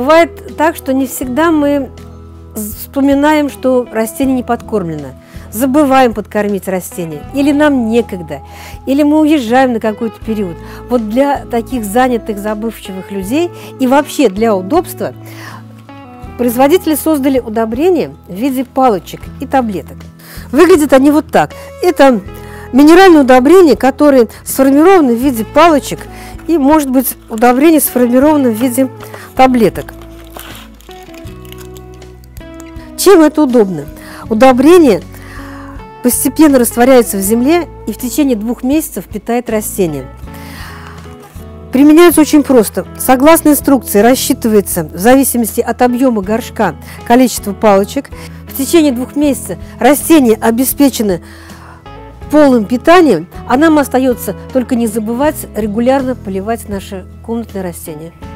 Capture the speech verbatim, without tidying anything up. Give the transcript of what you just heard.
бывает так, что не всегда мы вспоминаем, что растение не подкормлено. Забываем подкормить растение, или нам некогда, или мы уезжаем на какой-то период. Вот для таких занятых, забывчивых людей и вообще для удобства производители создали удобрения в виде палочек и таблеток. Выглядят они вот так. Это минеральные удобрения, которые сформированы в виде палочек, и, может быть, удобрение сформировано в виде таблеток. Чем это удобно? Удобрение постепенно растворяется в земле и в течение двух месяцев питает растение. Применяются очень просто. Согласно инструкции рассчитывается в зависимости от объема горшка количество палочек. В течение двух месяцев растение обеспечено полным питанием, а нам остается только не забывать регулярно поливать наши комнатные растения.